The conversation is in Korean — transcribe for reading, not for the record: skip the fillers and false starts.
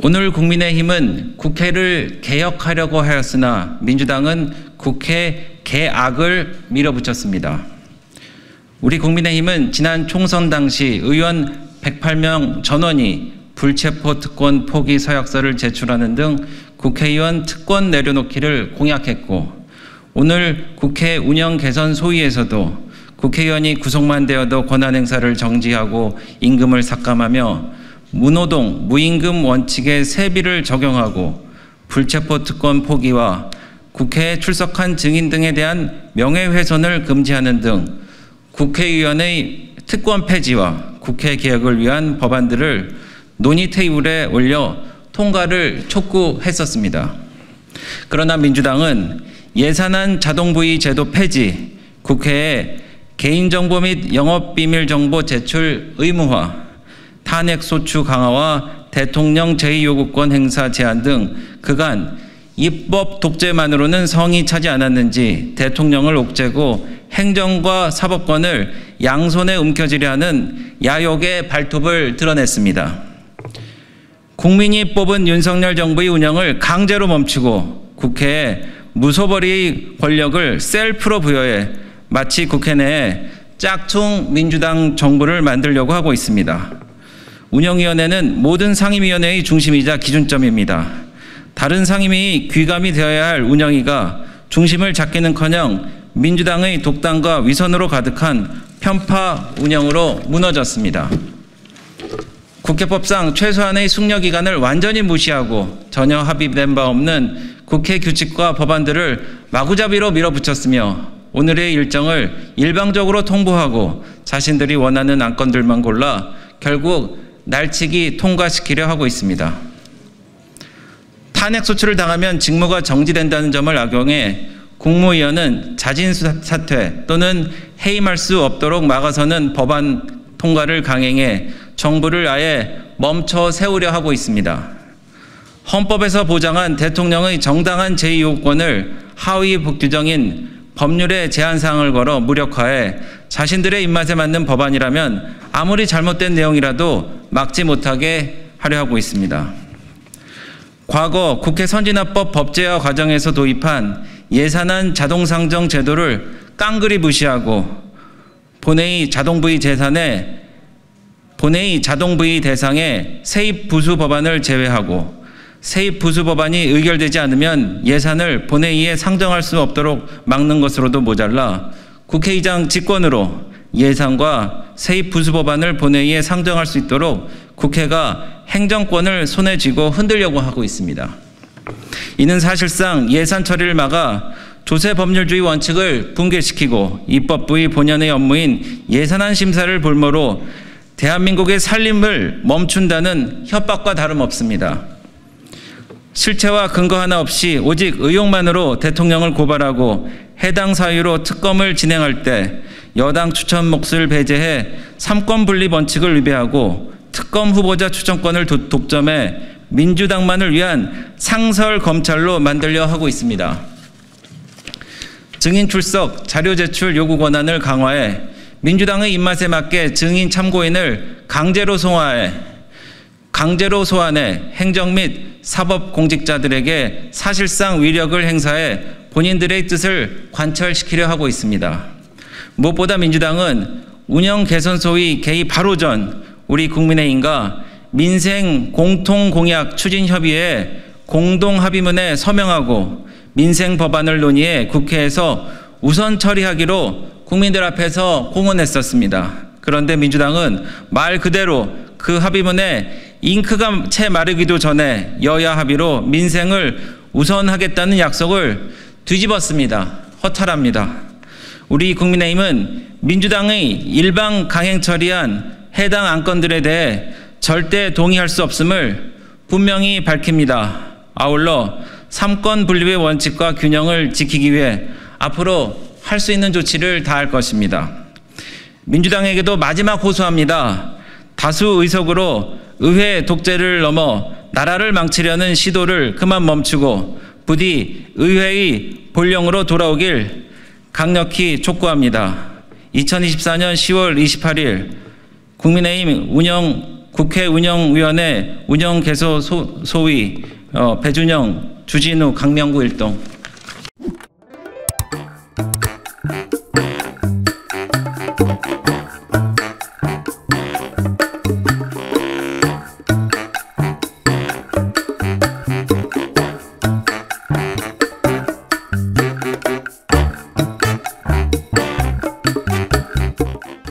오늘 국민의힘은 국회를 개혁하려고 하였으나 민주당은 국회 개악을 밀어붙였습니다. 우리 국민의힘은 지난 총선 당시 의원 108명 전원이 불체포 특권 포기 서약서를 제출하는 등 국회의원 특권 내려놓기를 공약했고, 오늘 국회 운영 개선 소위에서도 국회의원이 구속만 되어도 권한 행사를 정지하고 임금을 삭감하며 무노동, 무임금 원칙의 세비를 적용하고 불체포 특권 포기와 국회에 출석한 증인 등에 대한 명예훼손을 금지하는 등 국회의원의 특권 폐지와 국회 개혁을 위한 법안들을 논의 테이블에 올려 통과를 촉구했었습니다. 그러나 민주당은 예산안 자동부의 제도 폐지, 국회에 개인정보 및 영업비밀정보 제출 의무화, 탄핵소추 강화와 대통령 제2요구권 행사 제한 등 그간 입법 독재만으로는 성이 차지 않았는지 대통령을 옥죄고 행정과 사법권을 양손에 움켜쥐려 하는 야욕의 발톱을 드러냈습니다. 국민이 뽑은 윤석열 정부의 운영을 강제로 멈추고 국회에 무소불위의 권력을 셀프로 부여해 마치 국회 내에 짝퉁 민주당 정부를 만들려고 하고 있습니다. 운영위원회는 모든 상임위원회의 중심이자 기준점입니다. 다른 상임위의 귀감이 되어야 할 운영위가 중심을 잡기는커녕 민주당의 독단과 위선으로 가득한 편파 운영으로 무너졌습니다. 국회법상 최소한의 숙려기간을 완전히 무시하고 전혀 합의된 바 없는 국회 규칙과 법안들을 마구잡이로 밀어붙였으며 오늘의 일정을 일방적으로 통보하고 자신들이 원하는 안건들만 골라 결국 날치기 통과시키려 하고 있습니다. 탄핵소추를 당하면 직무가 정지된다는 점을 악용해 국무위원은 자진 사퇴 또는 해임할 수 없도록 막아서는 법안 통과를 강행해 정부를 아예 멈춰 세우려 하고 있습니다. 헌법에서 보장한 대통령의 정당한 제2요구권을 하위 규정인 법률에 제한사항을 걸어 무력화해 자신들의 입맛에 맞는 법안이라면 아무리 잘못된 내용이라도 막지 못하게 하려 하고 있습니다. 과거 국회 선진화법 법제화 과정에서 도입한 예산안 자동상정 제도를 깡그리 무시하고 본회의 자동부의 대상에 세입 부수 법안을 제외하고 세입 부수 법안이 의결되지 않으면 예산을 본회의에 상정할 수 없도록 막는 것으로도 모자라 국회의장 직권으로 예산과 세입 부수 법안을 본회의에 상정할 수 있도록 국회가 행정권을 손에 쥐고 흔들려고 하고 있습니다. 이는 사실상 예산 처리를 막아 조세법률주의 원칙을 붕괴시키고 입법부의 본연의 업무인 예산안 심사를 볼모로 대한민국의 살림을 멈춘다는 협박과 다름없습니다. 실체와 근거 하나 없이 오직 의혹만으로 대통령을 고발하고 해당 사유로 특검을 진행할 때 여당 추천 몫을 배제해 삼권 분립 원칙을 위배하고 특검 후보자 추천권을 독점해 민주당만을 위한 상설 검찰로 만들려 하고 있습니다. 증인 출석, 자료 제출 요구 권한을 강화해 민주당의 입맛에 맞게 증인 참고인을 강제로 소환해 행정 및 사법 공직자들에게 사실상 위력을 행사해 본인들의 뜻을 관철시키려 하고 있습니다. 무엇보다 민주당은 운영 개선 소위 개입 바로 전 우리 국민의힘과 민생 공통공약 추진협의회 공동합의문에 서명하고 민생 법안을 논의해 국회에서 우선 처리하기로 국민들 앞에서 공언했었습니다. 그런데 민주당은 말 그대로 그 합의문에 잉크가 채 마르기도 전에 여야 합의로 민생을 우선하겠다는 약속을 뒤집었습니다. 허탈합니다. 우리 국민의힘은 민주당의 일방 강행 처리한 해당 안건들에 대해 절대 동의할 수 없음을 분명히 밝힙니다. 아울러 삼권 분립의 원칙과 균형을 지키기 위해 앞으로 할 수 있는 조치를 다할 것입니다. 민주당에게도 마지막 호소합니다. 다수 의석으로 의회 독재를 넘어 나라를 망치려는 시도를 그만 멈추고 부디 의회의 본령으로 돌아오길 강력히 촉구합니다. 2024년 10월 28일 국민의힘 운영 국회 운영위원회 운영개소 소위 배준영, 주진우, 강명구 일동.